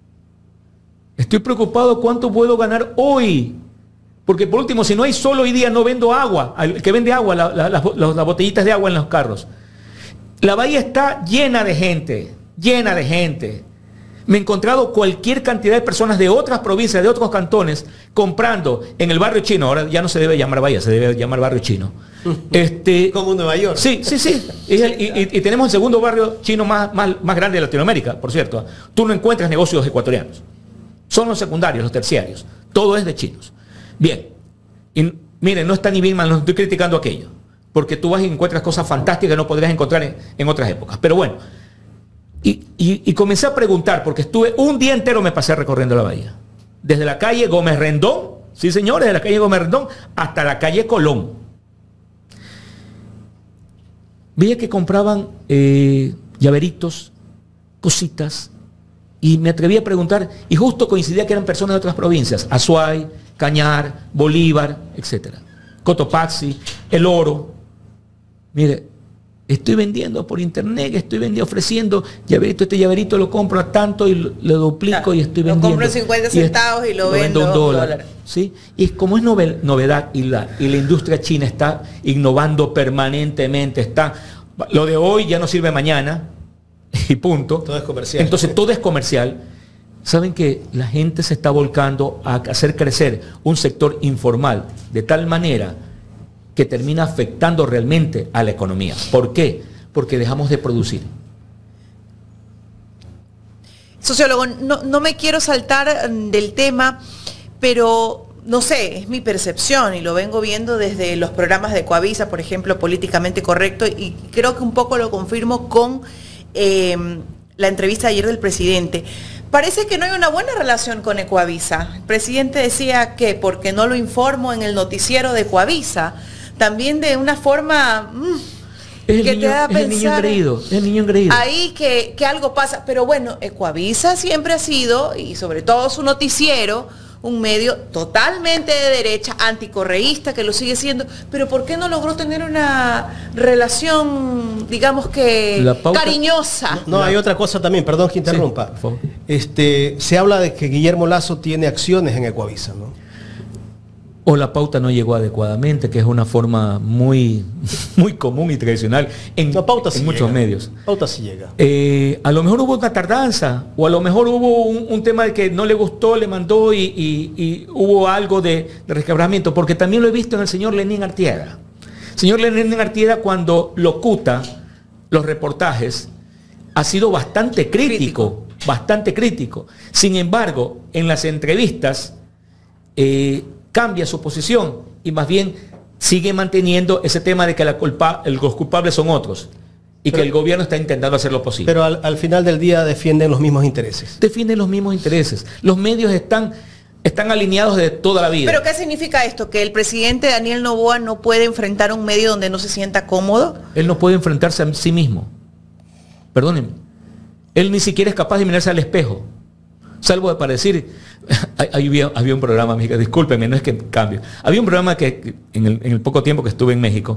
Estoy preocupado cuánto puedo ganar hoy. Porque por último, si no hay sol hoy día, no vendo agua. El que vende agua, las botellitas de agua en los carros. La bahía está llena de gente, llena de gente. Me he encontrado cualquier cantidad de personas de otras provincias, de otros cantones, comprando en el barrio chino. Ahora ya no se debe llamar bahía, se debe llamar barrio chino. Como Nueva York. Sí. Y tenemos el segundo barrio chino más grande de Latinoamérica, por cierto. Tú no encuentras negocios ecuatorianos. Son los secundarios, los terciarios. Todo es de chinos. Bien. Y miren, no está ni bien mal, no estoy criticando aquello. Porque tú vas y encuentras cosas fantásticas que no podrías encontrar en otras épocas. Pero bueno, y comencé a preguntar, porque estuve un día entero, me pasé recorriendo la bahía. Desde la calle Gómez Rendón, sí señores, de la calle Gómez Rendón, hasta la calle Colón. Veía que compraban llaveritos, cositas, y me atreví a preguntar, y justo coincidía que eran personas de otras provincias, Azuay, Cañar, Bolívar, etc. Cotopaxi, El Oro. Mire, estoy vendiendo por internet, ofreciendo llaverito, este llaverito lo compro a tanto y lo duplico y estoy vendiendo. Lo compro 50 centavos y lo vendo $1. ¿Sí? Y como es novedad y la industria china está innovando permanentemente, lo de hoy ya no sirve mañana y punto. Todo es comercial. Entonces todo es comercial. Saben que la gente se está volcando a hacer crecer un sector informal de tal manera que termina afectando realmente a la economía. ¿Por qué? Porque dejamos de producir. Sociólogo, no me quiero saltar del tema, pero no sé, es mi percepción y lo vengo viendo desde los programas de Coavisa, por ejemplo, Políticamente Correcto, y creo que un poco lo confirmo con la entrevista de ayer del presidente. Parece que no hay una buena relación con Ecoavisa. El presidente decía que porque no lo informo en el noticiero de Coavisa, también de una forma Es que te da a el niño pensar engreído, es el niño engreído. ahí que algo pasa. Pero bueno, Ecuavisa siempre ha sido, y sobre todo su noticiero, un medio totalmente de derecha, anticorreísta, que lo sigue siendo, pero ¿por qué no logró tener una relación, digamos que cariñosa? No, hay otra cosa también, perdón que interrumpa. Sí, por favor. Se habla de que Guillermo Lasso tiene acciones en Ecuavisa, ¿no? O la pauta no llegó adecuadamente, que es una forma muy, muy común y tradicional en muchos medios. Pauta sí llega. A lo mejor hubo una tardanza, o a lo mejor hubo un tema de que no le gustó, le mandó y hubo algo de resquebrajamiento, porque también lo he visto en el señor Lenín Artieda. Señor Lenín Artieda, cuando locuta los reportajes, ha sido bastante crítico. Bastante crítico. Sin embargo, en las entrevistas cambia su posición y más bien sigue manteniendo ese tema de que los culpables son otros y que el gobierno está intentando hacer lo posible. Pero al final del día defienden los mismos intereses. Defienden los mismos intereses. Los medios están alineados de toda la vida. ¿Pero qué significa esto? ¿Que el presidente Daniel Noboa no puede enfrentar un medio donde no se sienta cómodo? Él no puede enfrentarse a sí mismo. Perdónenme. Él ni siquiera es capaz de mirarse al espejo. Salvo para decir, había un programa, discúlpenme, no es que cambio. Había un programa que en el poco tiempo que estuve en México,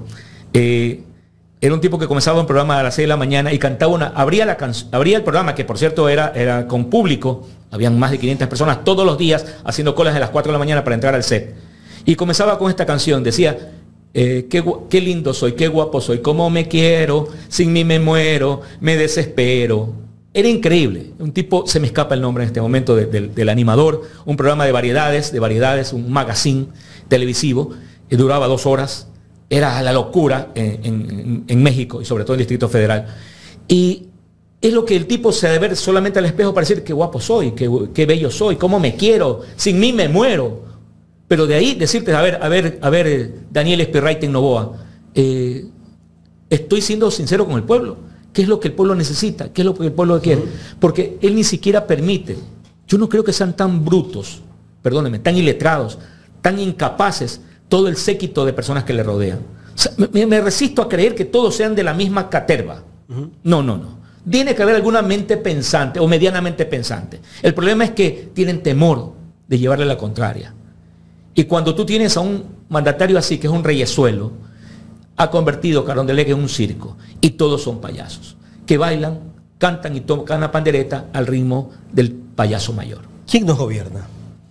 era un tipo que comenzaba un programa a las 6 de la mañana y cantaba abría el programa, que por cierto era con público, habían más de 500 personas todos los días haciendo colas a las 4 de la mañana para entrar al set. Y comenzaba con esta canción, decía, qué lindo soy, qué guapo soy, cómo me quiero, sin mí me muero, me desespero. Era increíble. Un tipo, se me escapa el nombre en este momento, del animador, un programa de variedades, un magazine televisivo, que duraba 2 horas. Era la locura en México y sobre todo en el Distrito Federal. Y es lo que el tipo se debe ver solamente al espejo para decir qué guapo soy, qué bello soy, cómo me quiero, sin mí me muero. Pero de ahí decirte, a ver, Daniel Espirraiten Noboa, estoy siendo sincero con el pueblo. ¿Qué es lo que el pueblo necesita? ¿Qué es lo que el pueblo quiere? Porque él ni siquiera permite. Yo no creo que sean tan brutos, perdónenme, tan iletrados, tan incapaces, todo el séquito de personas que le rodean. O sea, me resisto a creer que todos sean de la misma caterva. No. Tiene que haber alguna mente pensante o medianamente pensante. El problema es que tienen temor de llevarle la contraria. Y cuando tú tienes a un mandatario así, que es un reyesuelo, ha convertido Carondelet en un circo y todos son payasos que bailan, cantan y tocan la pandereta al ritmo del payaso mayor. ¿Quién nos gobierna?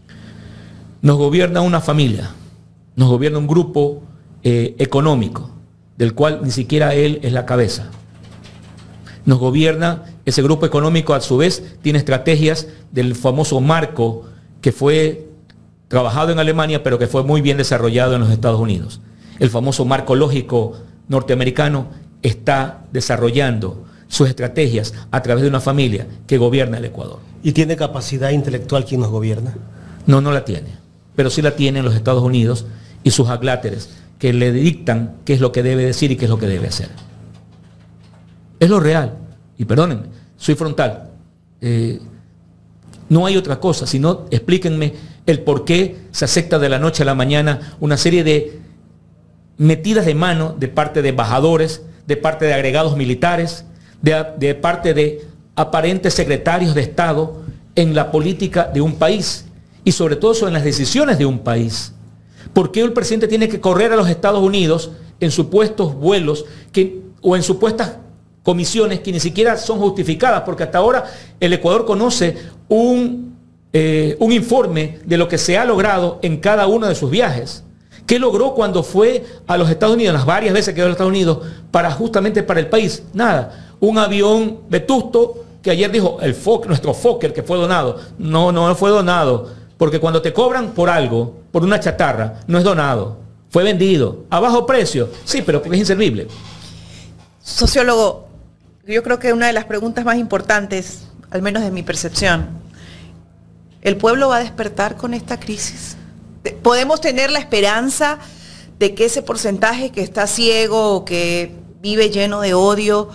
Nos gobierna una familia, nos gobierna un grupo económico del cual ni siquiera él es la cabeza. Nos gobierna ese grupo económico, a su vez tiene estrategias del famoso marco que fue trabajado en Alemania pero que fue muy bien desarrollado en los Estados Unidos. El famoso marco lógico norteamericano está desarrollando sus estrategias a través de una familia que gobierna el Ecuador. ¿Y tiene capacidad intelectual quien nos gobierna? No la tiene, pero sí la tienen los Estados Unidos y sus agláteres que le dictan qué es lo que debe decir y qué es lo que debe hacer. Es lo real. Y perdónenme, soy frontal. No hay otra cosa, sino explíquenme el por qué se acepta de la noche a la mañana una serie de metidas de mano de parte de embajadores, de parte de agregados militares, de parte de aparentes secretarios de Estado en la política de un país y sobre todo en las decisiones de un país. ¿Por qué el presidente tiene que correr a los Estados Unidos en supuestos vuelos o en supuestas comisiones que ni siquiera son justificadas? Porque hasta ahora el Ecuador conoce un informe de lo que se ha logrado en cada uno de sus viajes. ¿Qué logró cuando fue a los Estados Unidos, las varias veces que fue a los Estados Unidos, justamente para el país? Nada. Un avión vetusto que ayer dijo nuestro Fokker que fue donado. No fue donado. Porque cuando te cobran por algo, por una chatarra, no es donado. Fue vendido a bajo precio. Sí, pero porque es inservible. Sociólogo, yo creo que una de las preguntas más importantes, al menos de mi percepción, ¿el pueblo va a despertar con esta crisis? ¿Podemos tener la esperanza de que ese porcentaje que está ciego o que vive lleno de odio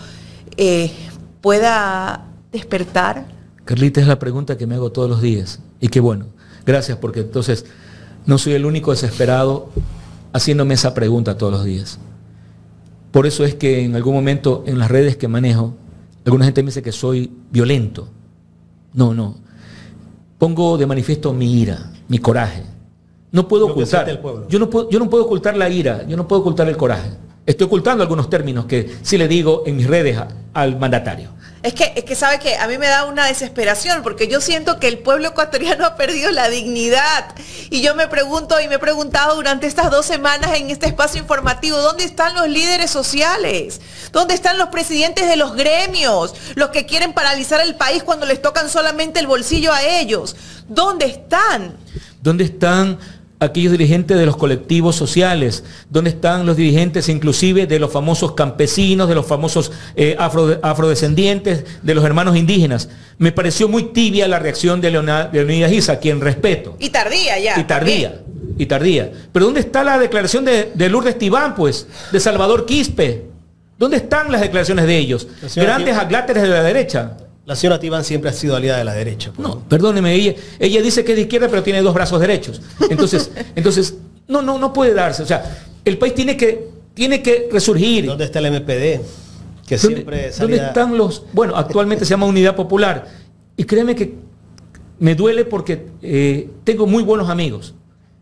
pueda despertar? Carlita, es la pregunta que me hago todos los días. Y qué bueno, gracias, porque entonces no soy el único desesperado haciéndome esa pregunta todos los días. Por eso es que en algún momento en las redes que manejo, alguna gente me dice que soy violento. No, no. Pongo de manifiesto mi ira, mi coraje. No puedo ocultar. Yo no puedo ocultar la ira, yo no puedo ocultar el coraje. Estoy ocultando algunos términos que sí le digo en mis redes al mandatario. Es que sabe que a mí me da una desesperación porque yo siento que el pueblo ecuatoriano ha perdido la dignidad y yo me pregunto y me he preguntado durante estas 2 semanas en este espacio informativo, ¿dónde están los líderes sociales? ¿Dónde están los presidentes de los gremios? Los que quieren paralizar el país cuando les tocan solamente el bolsillo a ellos. ¿Dónde están? ¿Dónde están aquellos dirigentes de los colectivos sociales? ¿Dónde están los dirigentes inclusive de los famosos campesinos, de los famosos afrodescendientes, de los hermanos indígenas? Me pareció muy tibia la reacción de Leonidas Issa, a quien respeto. Y tardía ya. Y tardía. Pero ¿dónde está la declaración de Lourdes Tibán, pues? De Salvador Quispe. ¿Dónde están las declaraciones de ellos? Grandes agláteres de la derecha. La señora Tibán siempre ha sido aliada de la derecha. No, perdóneme, ella dice que es de izquierda, pero tiene 2 brazos derechos. Entonces no puede darse. O sea, el país tiene que resurgir. ¿Dónde está el MPD? Que siempre salía... ¿Dónde están los...? Bueno, actualmente se llama Unidad Popular. Y créeme que me duele porque tengo muy buenos amigos.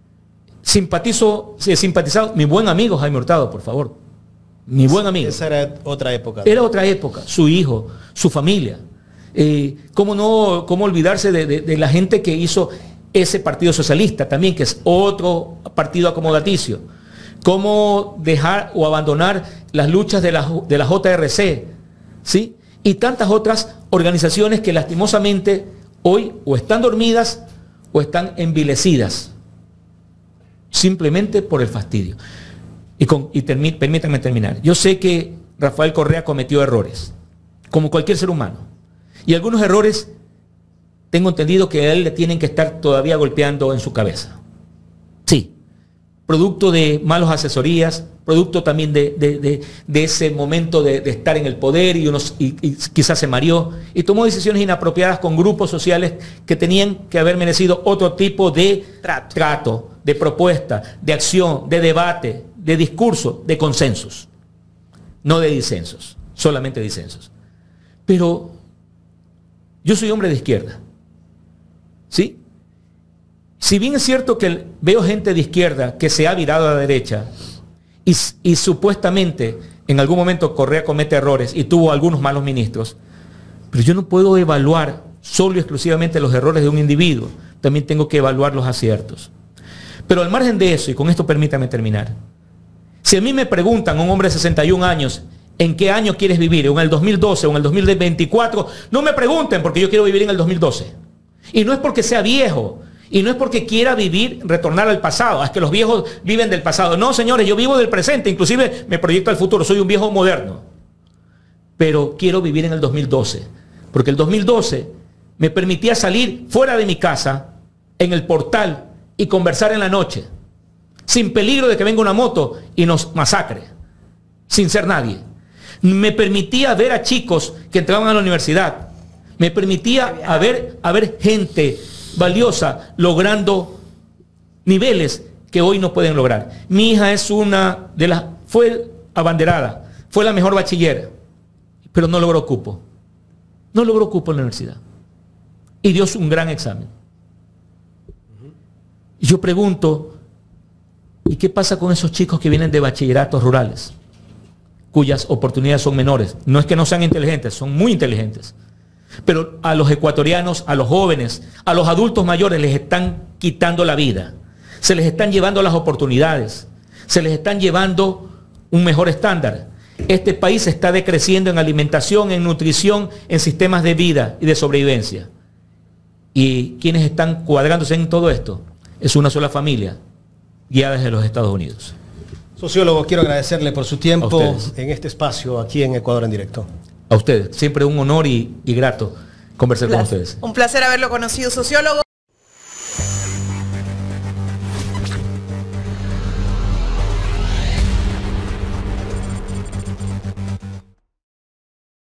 Simpatizado, mi buen amigo Jaime Hurtado, por favor. Mi buen amigo. Esa era otra época, ¿no? Era otra época. Su hijo, su familia. ¿Cómo olvidarse de la gente que hizo ese Partido Socialista también, que es otro partido acomodaticio? ¿Cómo dejar o abandonar las luchas de la JRC? ¿Sí? Y tantas otras organizaciones que lastimosamente hoy o están dormidas o están envilecidas, simplemente por el fastidio. Permítanme terminar. Yo sé que Rafael Correa cometió errores, como cualquier ser humano. Y algunos errores, tengo entendido que a él le tienen que estar todavía golpeando en su cabeza. Sí, producto de malas asesorías, producto también de ese momento de estar en el poder y quizás se mareó y tomó decisiones inapropiadas con grupos sociales que tenían que haber merecido otro tipo de trato, de propuesta, de acción, de debate, de discurso, de consensos. No de disensos, solamente disensos. Pero yo soy hombre de izquierda, ¿sí? Si bien es cierto que veo gente de izquierda que se ha virado a la derecha y supuestamente en algún momento Correa comete errores y tuvo algunos malos ministros, pero yo no puedo evaluar solo y exclusivamente los errores de un individuo, también tengo que evaluar los aciertos. Pero al margen de eso, y con esto permítame terminar, si a mí me preguntan, un hombre de 61 años, ¿en qué año quieres vivir? ¿O en el 2012 o en el 2024? No me pregunten porque yo quiero vivir en el 2012. Y no es porque sea viejo. Y no es porque quiera retornar al pasado. Es que los viejos viven del pasado. No, señores, yo vivo del presente. Inclusive me proyecto al futuro. Soy un viejo moderno. Pero quiero vivir en el 2012. Porque el 2012 me permitía salir fuera de mi casa, en el portal, y conversar en la noche. Sin peligro de que venga una moto y nos masacre. Sin ser nadie. Me permitía ver a chicos que entraban a la universidad. Me permitía ver gente valiosa logrando niveles que hoy no pueden lograr. Mi hija es fue abanderada, fue la mejor bachiller, pero no logró cupo. No logró cupo en la universidad. Y dio un gran examen. Y yo pregunto, ¿y qué pasa con esos chicos que vienen de bachilleratos rurales? Cuyas oportunidades son menores. No es que no sean inteligentes, son muy inteligentes. Pero a los ecuatorianos, a los jóvenes, a los adultos mayores les están quitando la vida. Se les están llevando las oportunidades. Se les están llevando un mejor estándar. Este país está decreciendo en alimentación, en nutrición, en sistemas de vida y de sobrevivencia. ¿Y quienes están cuadrándose en todo esto? Es una sola familia, guiada desde los Estados Unidos. Sociólogo, quiero agradecerle por su tiempo en este espacio aquí en Ecuador en Directo. A ustedes, siempre un honor y grato conversar con ustedes. Un placer haberlo conocido, sociólogo.